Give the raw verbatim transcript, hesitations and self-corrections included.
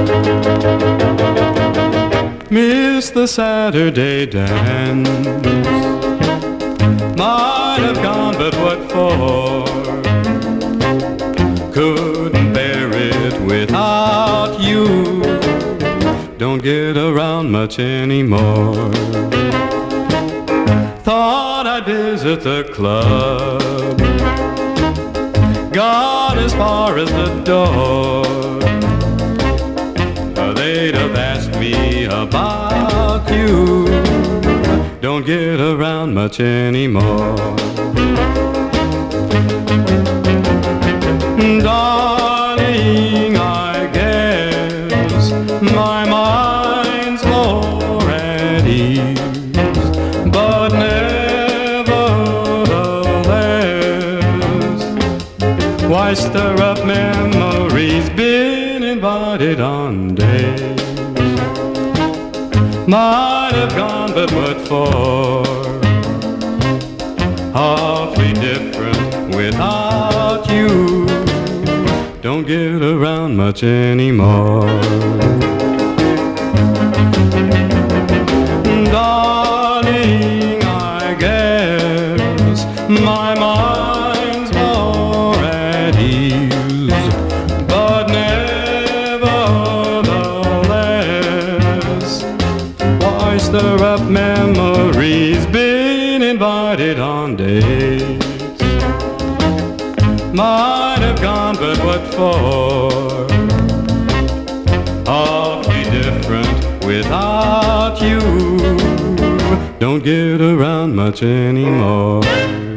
Miss the Saturday dance. Might have gone, but what for? Couldn't bear it without you. Don't get around much anymore. Thought I'd visit the club. Got as far as the door. They'd have asked me about you. Don't get around much anymore. Darling, I guess my mind's more at ease, but nevertheless, why stir up memories? Been invited on days. Might have gone, but what for? Awfully different without you. Don't get around much anymore. Darling, I guess my mind's more at ease, but nevertheless, why stir up memories? Been invited on dates. Might have gone, but what for? Awfully different without you. Don't get around much anymore.